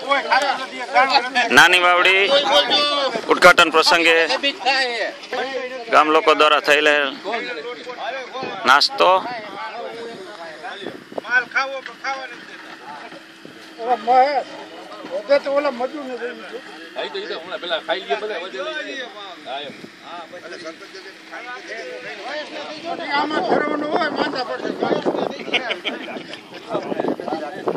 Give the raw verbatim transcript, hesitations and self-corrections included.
નાની વાવડી ઉદ્ઘાટન પ્રસંગે ગામ લોકો દ્વારા થયેલ નાસ્તો આમાં ફેરવાનું હોય માંદા પડશે.